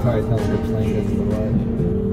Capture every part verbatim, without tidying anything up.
probably tell the plane goes to the left.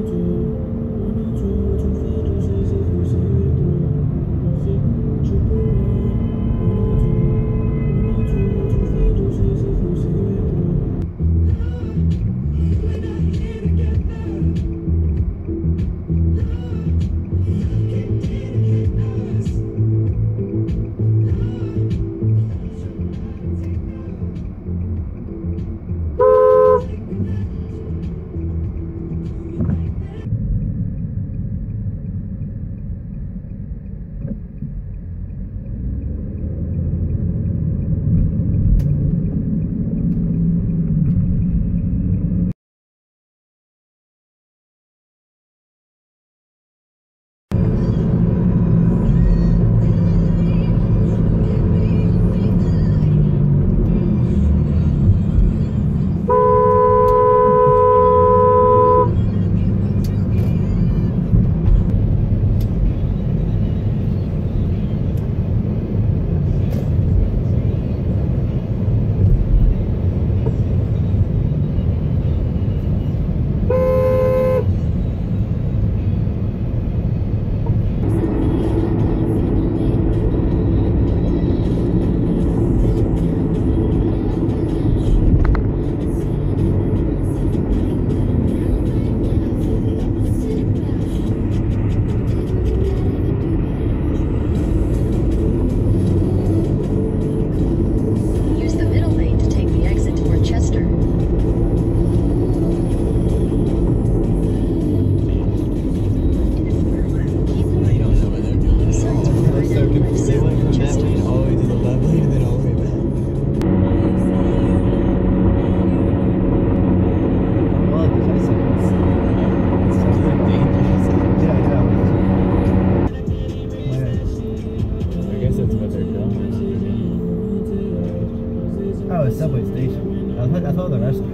Oh, a subway station. I thought, I thought the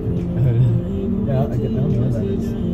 restaurant. Yeah, I, get, I don't know what that is.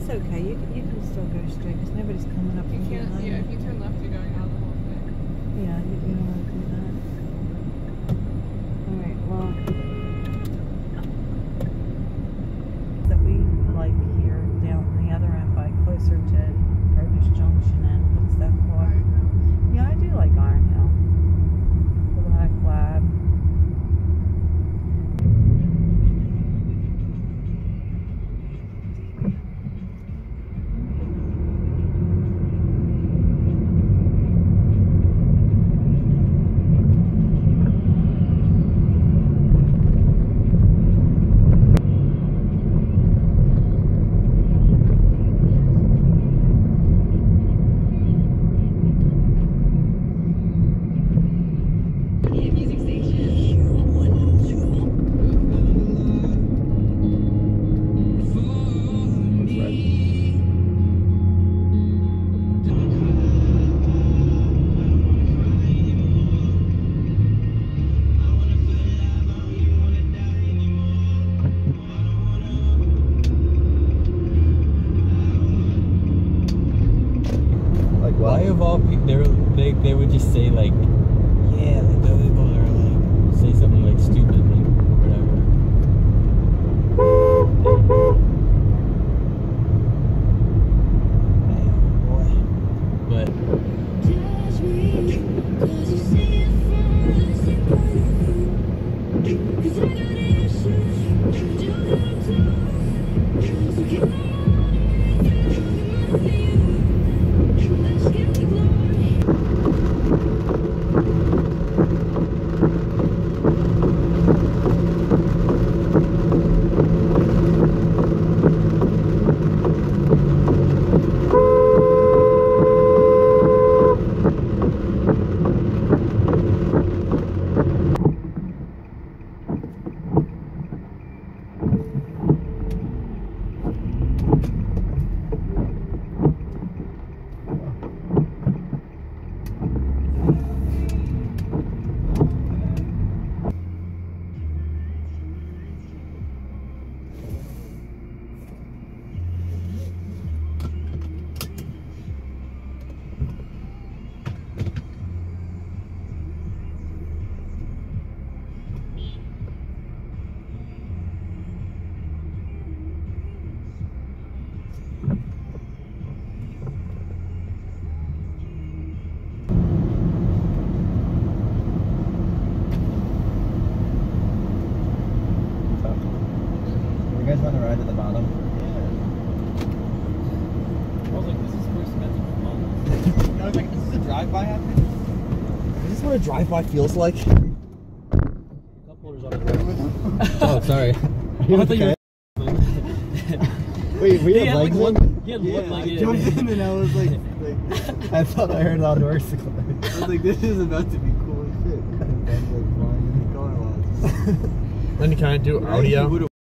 That's okay. You can, you can still go straight because nobody's coming up. You from can't. behind. Yeah, if you turn left, you're going out the whole thing. Yeah, you, you don't want to do that. All right. Well, that we like here down the other end by closer to Produce Junction and what's that called? Yeah, I do like Iron Hill. The Black Lab. Why of all people, they, they, they would just say like, yeah, like those people are like, say something like stupid, like, whatever. Man, boy. But. You guys want to ride at the bottom? Yeah. I was like, this is supposed to be fun. I was like, is this a drive-by happening? Is this what a drive-by feels like? Oh, sorry. Oh, I thought you were Wait, we had have like legs one, in? he had Yeah, one leg I in. jumped in and I was like, like I thought I heard all the doors close. I was like, this is about to be cool as shit. Kind of like flying in the car lots. Then you kind of do audio.